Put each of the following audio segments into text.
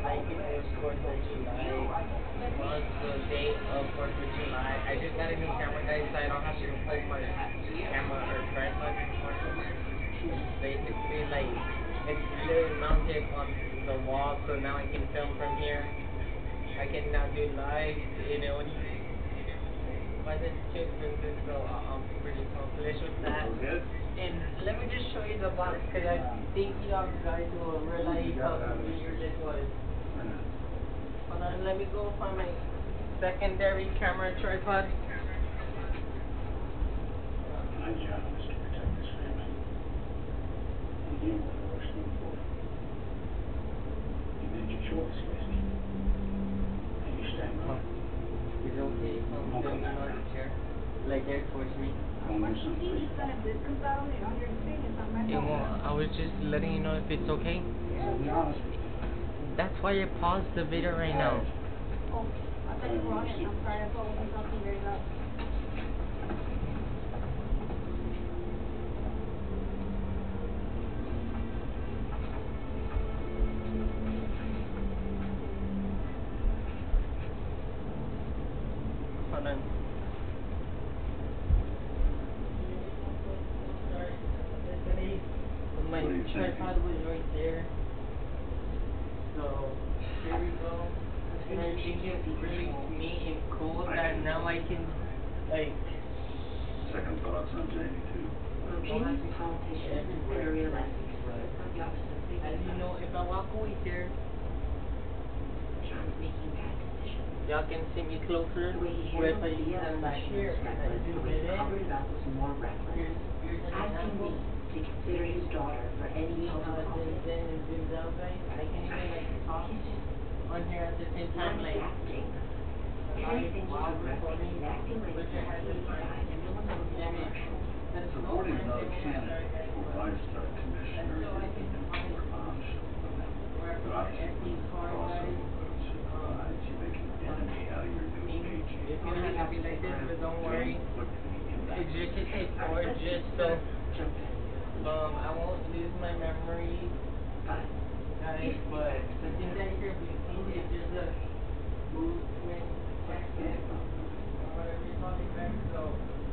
like it was 4th of July. Was the day of 4th of July. I just got a new camera, guys, so I don't have to hold my camera or tripod anymore. Basically, like, it's literally mounted on the wall, so now I can film from here. I can now do live, wasn't too expensive, so I'm pretty accomplished with that. And let me just show you the box, because I think you guys will realize how weird this was. Hold on, let me go find my secondary camera tripod. My job is to protect this family. And you know what works for. You made your choice, Casey. And you stand by it. Is it okay if I'm filming on the chair? Like they're towards me? Go and do something for you. I was just letting you know if it's okay. I'll be honest with you. That's why I paused the video right now. Oh, I thought you were on it. I'm sorry, I thought it was something very loud. Hold on. My tripod was right there. So, here we go. And I think it's really neat and cool that now I can, like, Second thoughts on Jamie, too. Jamie's assaultation is very elastic. as you know, if I walk away here, John's making bad decisions. y'all can see me closer. The way he But if handled I the use them back escalation here, was and I reckless. The zoom way it he covered in, it up was more reckless. here's an Asking example. me to consider his daughter for any See help how or it zooms in and zooms out, guys? I can even, like, talk He's just on here at the same not time, like, adapting. If live anything, he's while aggressive. recording, He's acting like but he's it has on a time. side, and no one knows Yeah, his actual. Supporting another candidate for livestock commissioner is an important option. But obviously, also surprise, you make an enemy out of your new agent. It's gonna have to be like this, but don't worry. It's just to take forward, just so, I won't lose my memory, guys, but the thing that you're seeing is just a movement jacket, whatever you call it, guys, so,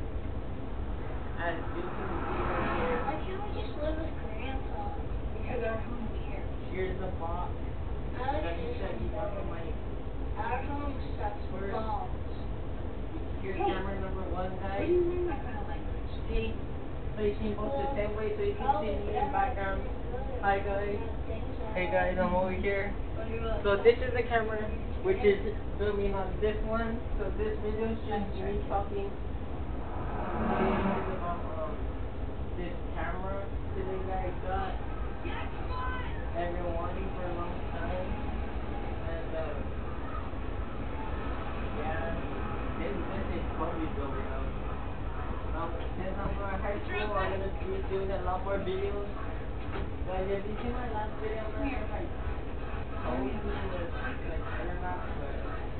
as you can see right here, Why can't we just live with Grandpa? Because our home here. here's the box. Our Let me show you down on my, home sucks First. balls. here's Hey. camera number 1, What guys. do you mean by kind of language? See, facing both the same way, so you can see me in background. Hi guys. Hey guys, I'm over here. So this is the camera, which is filming on this one. So this video is just me talking about this camera today that I got. I've been wanting for a long time, and yeah, this is totally dope, since I'm going to high school, I'm gonna be doing a lot more videos. Guys, if you see my last video, I'm not sure if I told you this, like, or not, but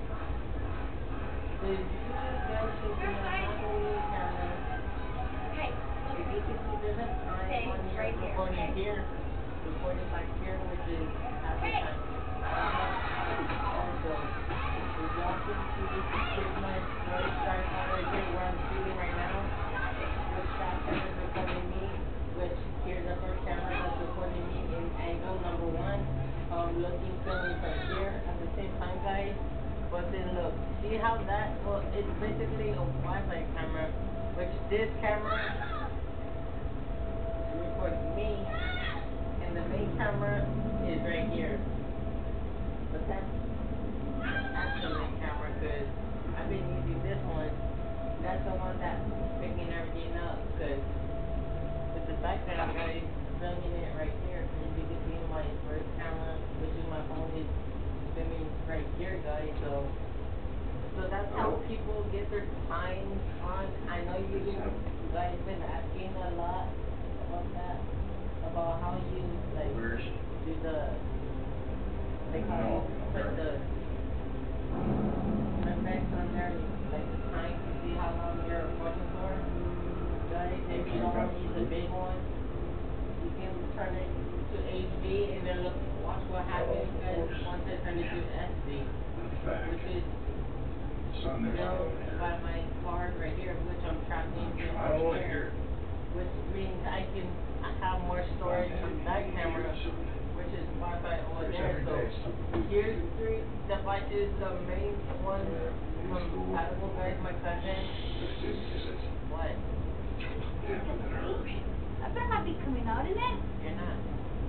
if you guys should be a Apple camera, Hey, look at basically there's a time Hey, on here right here, recording okay? here, recording back here, which is half the Hey. time. Also, if y'all can see, this is my first tripod right here where I'm shooting right now, which that camera is recording me, which here's the first camera that's recording me in angle number 1. Looking filming from here at the same time, guys. But then look, see how that, well, it's basically a Wi-Fi camera, which this camera records me, and the main camera is right here. But that's the main camera, because I've been using this one. That's the one that's picking everything up, because with the background, guys, filming it right here. As you can see, my first camera, which is my phone, is filming right here, guys. So that's how people get their times on. I know you guys been asking a lot about that, about how you like do the, like how you put the effects on there, like the time to see how long you're recording for. Guys, if you don't want to use the big one, you can turn it to HD and then look, watch what happens once I turn it to SD, which is still by my card right here, which I'm trapped into right here, which means I have more storage on that camera, which is Wi-Fi over there. So here's 3 devices, the main one compatible, guys. My cousin. What? I better not be coming out in it. You're not.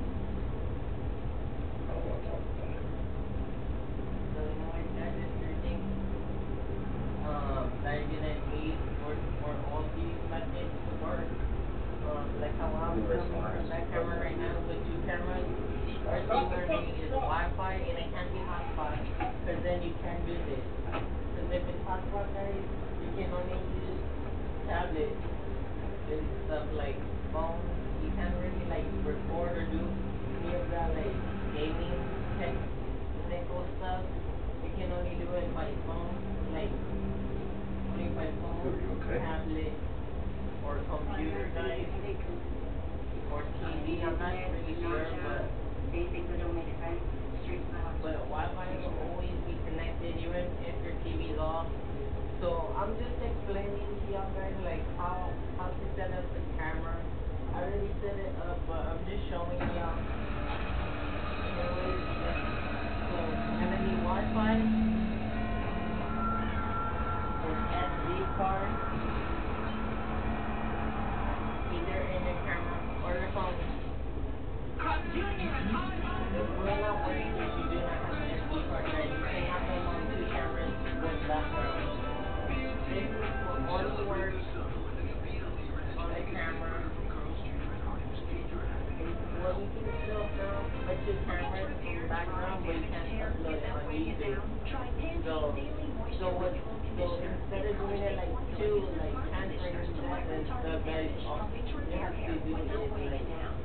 So anyways, guys, if you're thinking that you're gonna need for all these methods to work, like how I'm filming from that camera right now with 2 cameras, first thing you're gonna need is Wi-Fi, and it can't be hotspot, because then you can't do this. Because if it's hotspot, guys, you can only use tablet and stuff like phone. You can't really like record or do any of that like gaming technical stuff. You can only do it by phone, like only by phone, tablet, or computer, guys, or TV. I'm not really sure, but Wi-Fi will always be connected even if your TV is off. So I'm just explaining to y'all guys like how to set up the camera. I already set it up, but I'm just showing y'all. Anyways, so you're gonna need Wi-Fi or SD card, either in the camera or your phone. It will not work if you do not have an SD card, guys. You cannot film on 2 cameras with background. This will only work on the camera. Well, you can still film with 2 cameras in the background, but you can't upload it on YouTube. So instead of doing it like 2, like transferring that and stuff, guys, all you have to do is like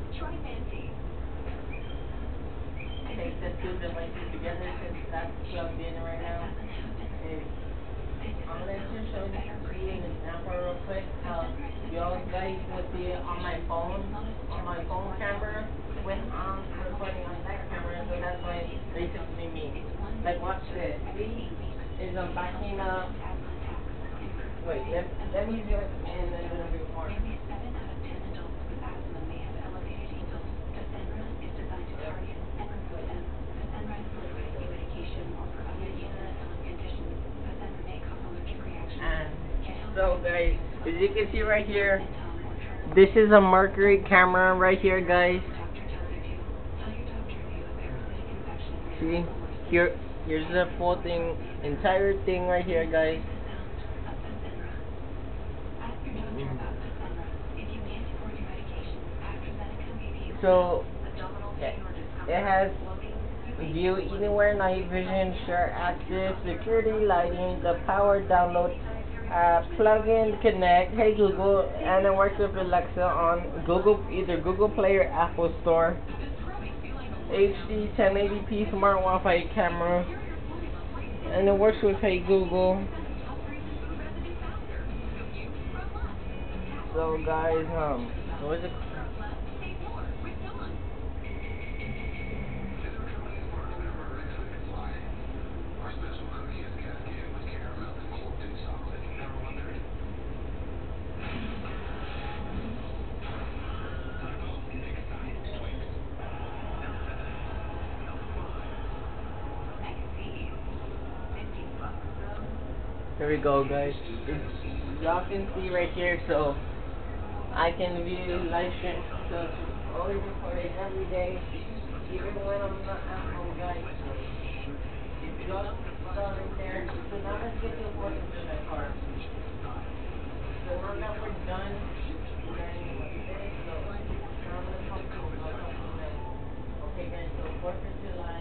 take the 2 devices together, since that's plugged in right now. And I'm gonna just show you an example real quick how y'all guys will see it on my phone camera when I'm recording on that camera. So that's why it's basically me. Like watch this. See, is I'm backing up. Wait, let me do it in a little bit more. So guys, as you can see right here, this is a Mercury camera right here, guys. See, here's the full thing, entire thing right here, guys. So it has view anywhere, night vision, share access, security, lighting, the power download. Plug in, connect, hey Google, and it works with Alexa on either Google Play or Apple Store. HD 1080p smart Wi-Fi camera, and it works with Hey Google. So guys, what is it? Here we go, guys. Y'all can see right here, so I can view live stream. So it's always recorded every day, even when I'm not at home, guys. So if you don't saw right there, so now let's get to work into the car. So now that we're done learning what this, so now I'm gonna talk to you about something else. Okay, guys. So 4th of July.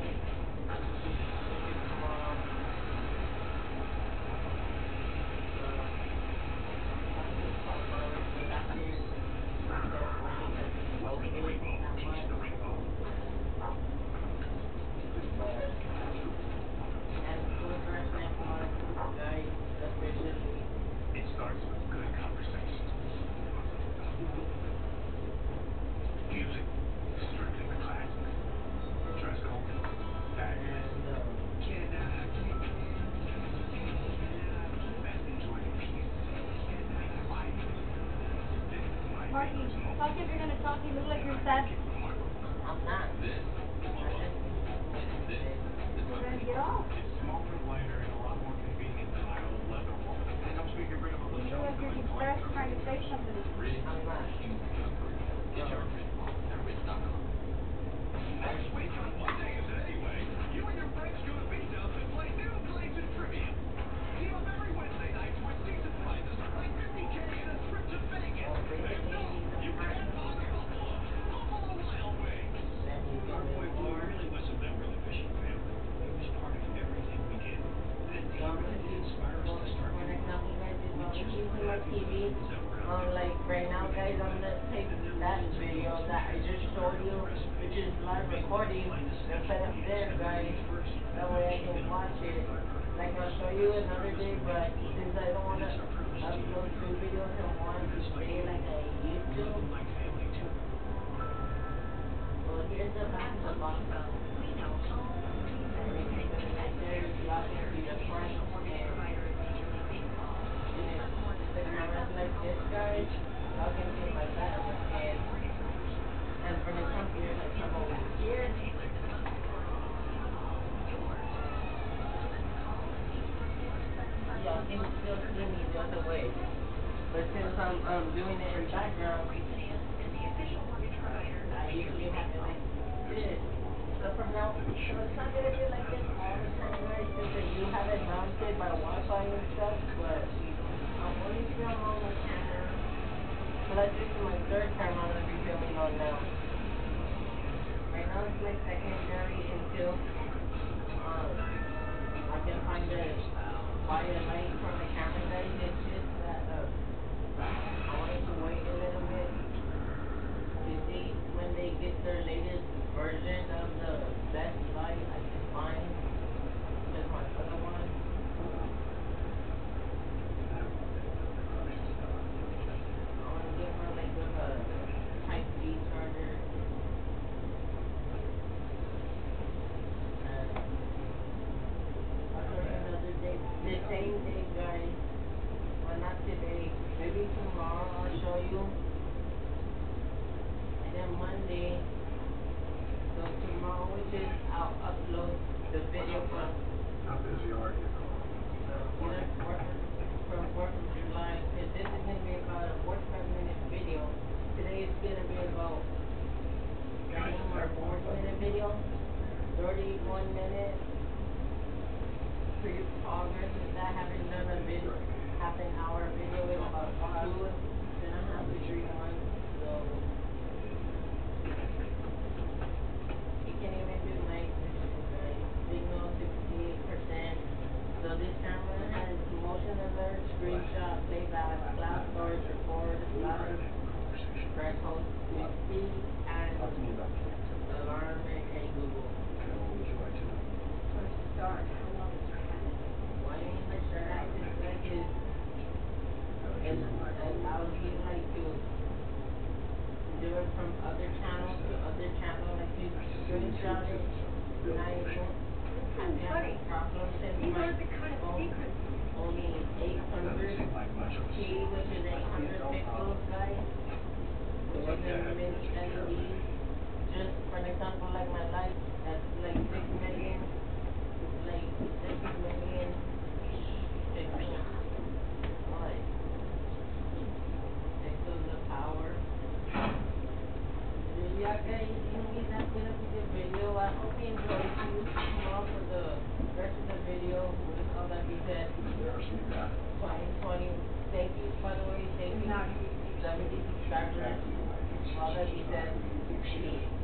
Marky, talk if you're gonna talk. You look like you're sad. I'm not. I just We're gonna get off. It's smaller, lighter, and a lot more convenient than my old leather one. And it helps me get rid of a You little look like you're depressed trying to say something. I'm not. Get your Ridge at Ridge.com. Next week on What Day Is It Anyway? You and your friends go to Beanuts and play New Blazing Trivia. Team up every Wednesday night to win season prizes like $50K and a trip to Vegas. And no, you can't buy the Buffalo Wild Wings. Our boy Blue really wasn't that really fishing family. He was part of everything we did. And he really did inspire us to start For doing example, guys, if I'm using my TV, that. like right now, guys, I'm gonna take that video that I just showed you, which is live recording, and put it there, guys. That way I can watch it. Like I'll show you another day, but since I don't wanna upload 2 videos in one day like I used to, well, here's the back of the box. Everything's gonna be right there. You log into the front, and the camera's like this, guys. Log into my back, and for the computer, I come over here. Y'all can still see me the other way, but since I'm doing it in background, I usually have it like this. So from now, so it's not gonna be like this all the time, guys, since I do have it mounted by Wi-Fi and stuff, but I'm only film on the camera. Plus this is my 3rd camera I'm gonna be filming on now. Right now it's my secondary until I can find buy a light for my camera, guys. It's just that I wanted to wait a little bit to see when they get their latest version of the best light I can find. Because my other one, I want to get one like with a Type-C charger. And I'll show you another day. The same day, guys. Well, not today. Maybe tomorrow I'll show you. And then Monday. So tomorrow, which is I'll upload the video from How busy are you? from 4th of July. And this is gonna be about a 45-minute video. Today is gonna be about 40-minute video. 31 minute progress with that. Haven't done a video, half an hour video in about 2.5 to 3 months. So you can't even do night vision, guys. Signal 68%. So this camera has motion alert, screenshot, playback, cloud storage, record, live, threshold, 50, and alarm and hey Google. Let's start. How long is it? Why ain't the shirt I just like is it allows you like to do it from other channel to other channel, like you screenshot it. Now you don't have to have a problem since These my are the kind of phone secrets. only 800p, which is 800 pixels, guys, which is a mini LED. Just for an example, like my light, that's like 6 million, like 6 million pixels. What? Pixels of power. So yeah, guys, that's gonna be the video. I hope you enjoyed. See you tomorrow for the rest of the video. With all that being said, 2020. Thank you, by the way. Thank you, 70 subscribers. All that being said, peace.